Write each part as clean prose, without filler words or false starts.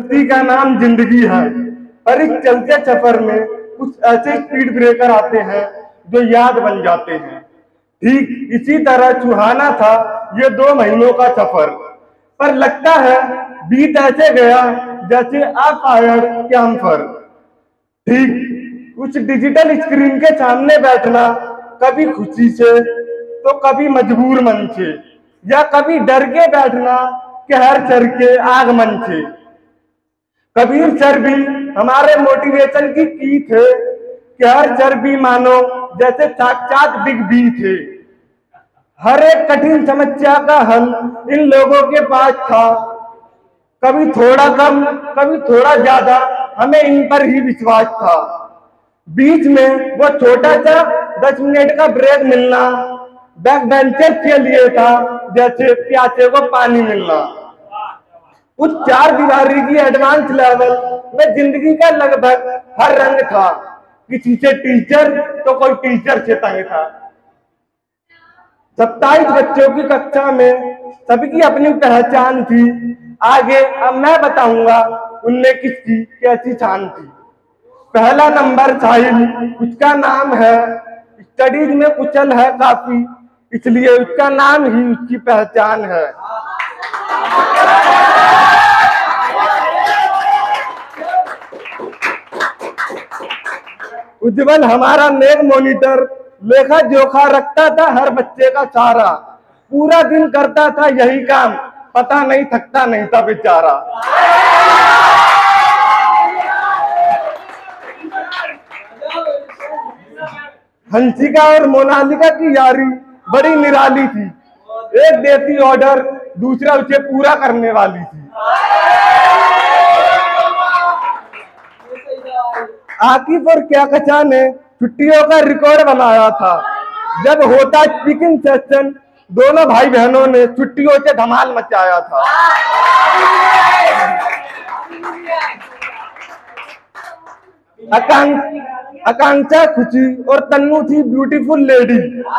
दोस्ती का नाम जिंदगी है, पर इस चलते सफर में कुछ ऐसे स्पीड ब्रेकर आते हैं जो याद बन जाते हैं। ठीक इसी तरह सुहाना था ये 2 महीनों का सफर, पर लगता है बीत ऐसे गया जैसे आप फायर कैंपर। ठीक कुछ डिजिटल स्क्रीन के सामने बैठना, कभी खुशी से तो कभी मजबूर मन से, या कभी डर के बैठना कहर चढ़ के आगमन से। कबीर सर भी हमारे मोटिवेशन की थे कि हर सर भी मानो जैसे साक्षात बिग बी थे। हर एक कठिन समस्या का हल इन लोगों के पास था, कभी थोड़ा कम कभी थोड़ा ज्यादा, हमें इन पर ही विश्वास था। बीच में वो छोटा सा 10 मिनट का ब्रेक मिलना बैक बेंचर के लिए था जैसे प्यासे को पानी मिलना। उस 4 दीवारी की एडवांस लेवल में जिंदगी का लगभग हर रंग था, किसी से टीचर तो कोई टीचर से तंग था। 27 बच्चों की कक्षा में सबकी अपनी पहचान थी, आगे अब मैं बताऊंगा उनने किसकी कैसी छान थी। पहला नंबर साहिल, उसका नाम है, स्टडीज में कुशल है काफी, इसलिए उसका नाम ही उसकी पहचान है। उज्जवल हमारा नेक मॉनिटर, लेखा जोखा रखता था हर बच्चे का सारा, पूरा दिन करता था यही काम, पता नहीं थकता नहीं था बेचारा। हंसिका और मोनालिका की यारी बड़ी निराली थी, एक देती ऑर्डर दूसरा उसे पूरा करने वाली थी। आकिफ और क्या कचा ने छुट्टियों का रिकॉर्ड बनाया था, जब होता स्पीकिंग सेशन दोनों भाई बहनों ने छुट्टियों से धमाल मचाया था। आकांक्षा खुशी और तन्नू थी ब्यूटीफुल लेडी,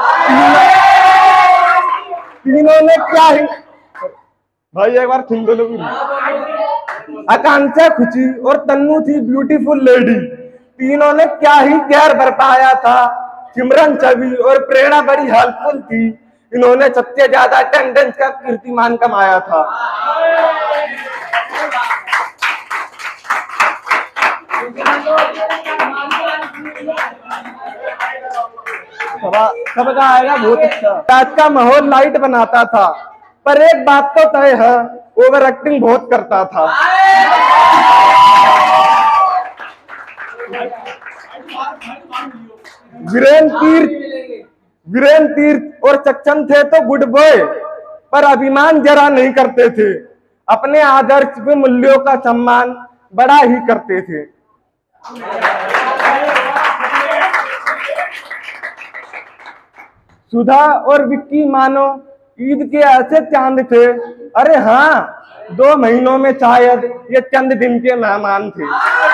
तीनों ने क्या ही भाई एक बार सुन दो। आकांक्षा खुशी और तन्नू थी ब्यूटीफुल लेडी, तीनों ने क्या ही प्यार बरपाया था। सिमरन छवि और प्रेरणा बड़ी हेल्पफुल थी, इन्होंने सबसे ज्यादा अटेंडेंस का कीर्तिमान कमाया था। सबका आएगा बहुत अच्छा। आज का माहौल लाइट बनाता था, पर एक बात तो तय है, ओवर एक्टिंग बहुत करता था। वीरेन तीर्थ और सक्षम थे तो गुड बॉय, पर अभिमान जरा नहीं करते थे, अपने आदर्श व मूल्यों का सम्मान बड़ा ही करते थे। सुधा और विक्की मानो ईद के ऐसे चांद थे, अरे हाँ 2 महीनों में शायद ये चंद दिन के मेहमान थे।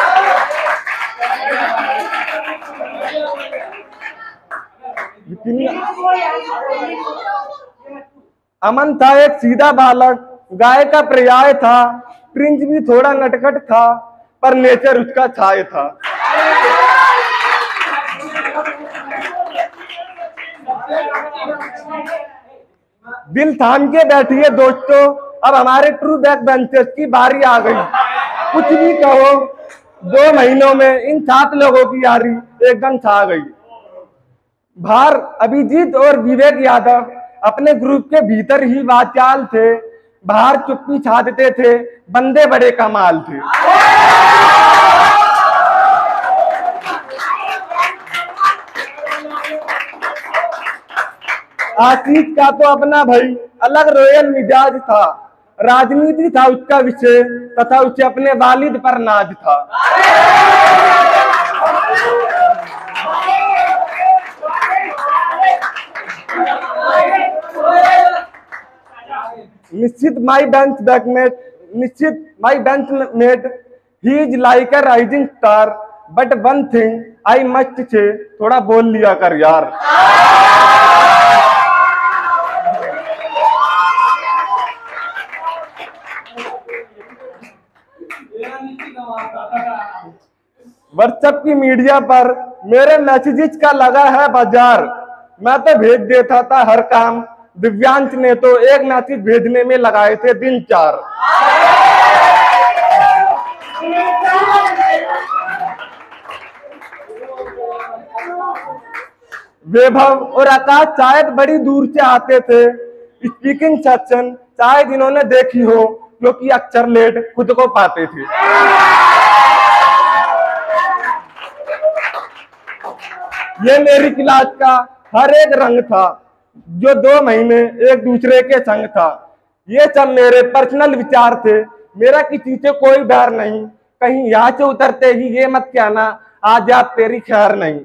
अमन था एक सीधा बालक, गाय का पर्याय था, प्रिंस भी थोड़ा नटखट था, पर नेचर उसका छाय था। दिल थाम के बैठिए दोस्तों, अब हमारे ट्रू बैक बेंचर्स की बारी आ गई। कुछ भी कहो, 2 महीनों में इन 7 लोगों की यारी एकदम छा गई। बाहर अभिजीत और विवेक यादव अपने ग्रुप के भीतर ही वाचाल थे, बाहर चुप्पी छाटते थे, बंदे बड़े कमाल थे। आशीष का तो अपना भाई अलग रॉयल मिजाज था, राजनीति था उसका विषय तथा उसे अपने वालिद पर नाज था। निश्चित my bench mate he is like a rising star, but one thing I must say, थोड़ा बोल लिया कर यार। व्हाट्सएप की मीडिया पर मेरे मैसेजेस का लगा है बाजार। मैं तो भेज देता था हर काम, दिव्यांश ने तो एक मैसेज भेजने में लगाए थे दिन 4। वैभव और आकाश शायद बड़ी दूर से आते थे। स्पीकिंग सेक्शन शायद इन्होंने देखी हो, क्योंकि अक्सर लेट खुद को पाते थे। ये मेरी क्लास का हर एक रंग था, जो 2 महीने एक दूसरे के संग था। ये सब मेरे पर्सनल विचार थे, मेरा किसी से कोई डर नहीं। कहीं यहाँ से उतरते ही ये मत कहना आज आप तेरी खैर नहीं।